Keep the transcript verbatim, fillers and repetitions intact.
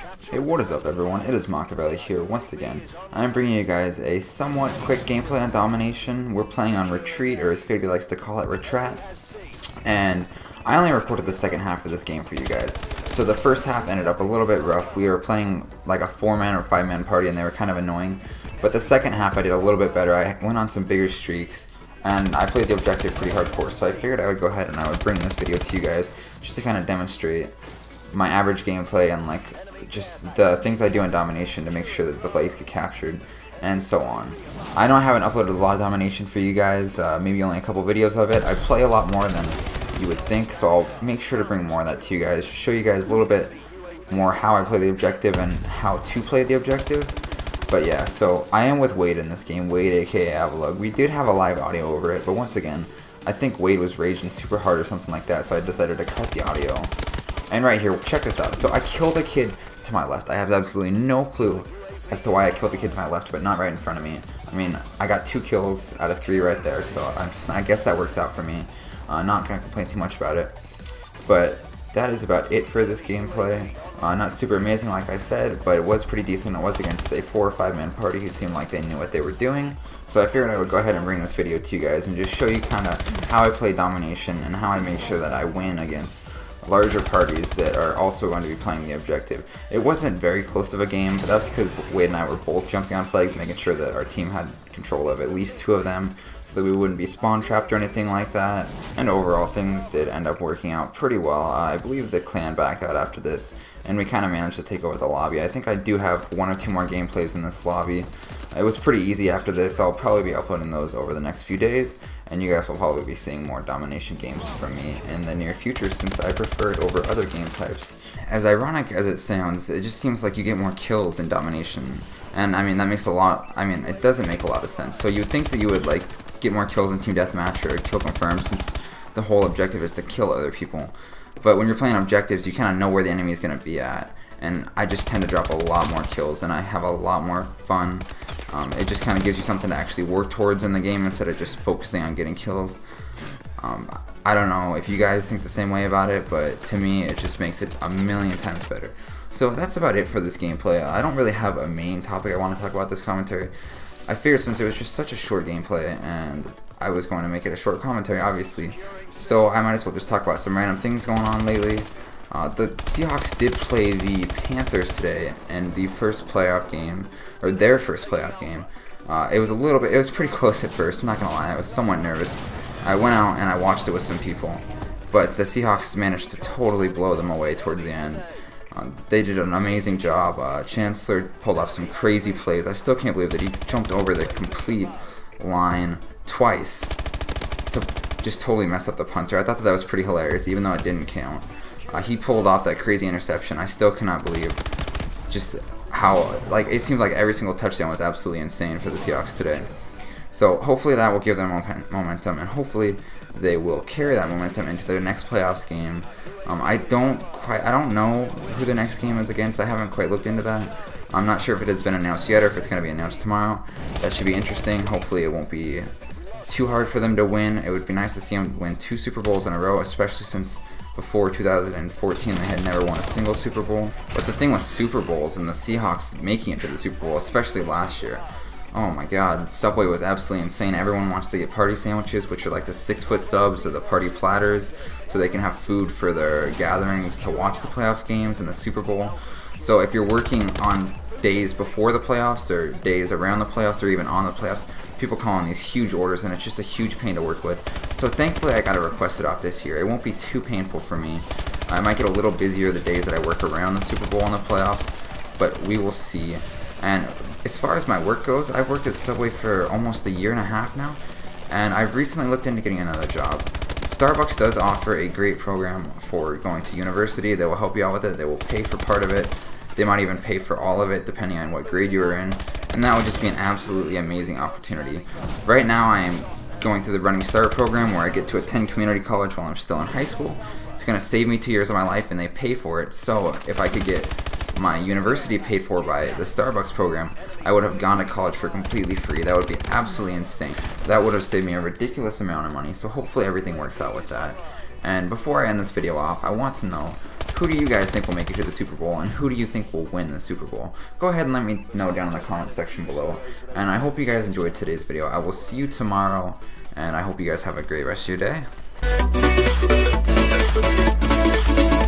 Hey, what is up everyone? It is Machiavelli here once again. I am bringing you guys a somewhat quick gameplay on Domination. We're playing on Retreat, or as Fady likes to call it, Retrat. And I only recorded the second half of this game for you guys. So the first half ended up a little bit rough. We were playing like a four man or five man party and they were kind of annoying. But the second half I did a little bit better. I went on some bigger streaks. And I played the objective pretty hardcore, so I figured I would go ahead and I would bring this video to you guys just to kind of demonstrate my average gameplay and like just the things I do in Domination to make sure that the fights get captured and so on. I know I haven't uploaded a lot of Domination for you guys, uh, maybe only a couple videos of it. I play a lot more than you would think, so I'll make sure to bring more of that to you guys, show you guys a little bit more how I play the objective and how to play the objective. But yeah, so I am with Wade in this game, Wade aka Avalug. We did have a live audio over it, but once again, I think Wade was raging super hard or something like that, so I decided to cut the audio. And right here, check this out. So I killed a kid to my left. I have absolutely no clue as to why I killed the kid to my left, but not right in front of me. I mean, I got two kills out of three right there, so I, I guess that works out for me. Uh, not going to complain too much about it. But that is about it for this gameplay. Uh, not super amazing like I said, but it was pretty decent. It was against a four or five man party who seemed like they knew what they were doing. So I figured I would go ahead and bring this video to you guys and just show you kind of how I play Domination and how I make sure that I win against larger parties that are also going to be playing the objective. It wasn't very close of a game, but that's because Wade and I were both jumping on flags, making sure that our team had control of at least two of them so that we wouldn't be spawn trapped or anything like that. And overall, things did end up working out pretty well. Uh, I believe the clan backed out after this, and we kind of managed to take over the lobby. I think I do have one or two more gameplays in this lobby. It was pretty easy after this. I'll probably be uploading those over the next few days, and you guys will probably be seeing more Domination games from me in the near future since I prefer it over other game types. As ironic as it sounds, it just seems like you get more kills in Domination. And I mean, that makes a lot, I mean, it doesn't make a lot of sense. So you'd think that you would like get more kills in Team Deathmatch or Kill Confirmed since the whole objective is to kill other people. But when you're playing objectives, you kind of know where the enemy is going to be at. And I just tend to drop a lot more kills and I have a lot more fun. Um, it just kind of gives you something to actually work towards in the game instead of just focusing on getting kills. Um, I don't know if you guys think the same way about it, but to me it just makes it a million times better. So that's about it for this gameplay. I don't really have a main topic I want to talk about this commentary. I figured since it was just such a short gameplay and I was going to make it a short commentary obviously, so I might as well just talk about some random things going on lately. Uh, the Seahawks did play the Panthers today in the first playoff game, or their first playoff game. Uh, it was a little bit, it was pretty close at first, I'm not gonna lie, I was somewhat nervous. I went out and I watched it with some people, but the Seahawks managed to totally blow them away towards the end. Uh, they did an amazing job. Uh, Chancellor pulled off some crazy plays. I still can't believe that he jumped over the complete line twice to just totally mess up the punter. I thought that that was pretty hilarious, even though it didn't count. Uh, he pulled off that crazy interception. I still cannot believe just how, like, it seems like every single touchdown was absolutely insane for the Seahawks today. So hopefully that will give them momentum, and hopefully they will carry that momentum into their next playoffs game. Um, I don't quite, I don't know who the next game is against. I haven't quite looked into that. I'm not sure if it has been announced yet or if it's going to be announced tomorrow. That should be interesting. Hopefully it won't be too hard for them to win. It would be nice to see them win two Super Bowls in a row, especially since before two thousand fourteen they had never won a single Super Bowl. But the thing with Super Bowls and the Seahawks making it to the Super Bowl, especially last year, oh my god, Subway was absolutely insane. Everyone wants to get party sandwiches, which are like the six foot subs or the party platters, so they can have food for their gatherings to watch the playoff games and the Super Bowl. So if you're working on days before the playoffs or days around the playoffs or even on the playoffs, people call on these huge orders and it's just a huge pain to work with. So thankfully I got to request it off this year. It won't be too painful for me. I might get a little busier the days that I work around the Super Bowl and the playoffs, but we will see. And as far as my work goes, I've worked at Subway for almost a year and a half now, and I've recently looked into getting another job. Starbucks does offer a great program for going to university. They will help you out with it. They will pay for part of it. They might even pay for all of it depending on what grade you are in, and that would just be an absolutely amazing opportunity. Right now I am going through the Running Start program where I get to attend community college while I'm still in high school. It's going to save me two years of my life and they pay for it, so if I could get my university paid for by the Starbucks program, I would have gone to college for completely free. That would be absolutely insane. That would have saved me a ridiculous amount of money, so hopefully everything works out with that. And before I end this video off, I want to know who do you guys think will make it to the Super Bowl, and who do you think will win the Super Bowl? Go ahead and let me know down in the comment section below. And I hope you guys enjoyed today's video. I will see you tomorrow, and I hope you guys have a great rest of your day.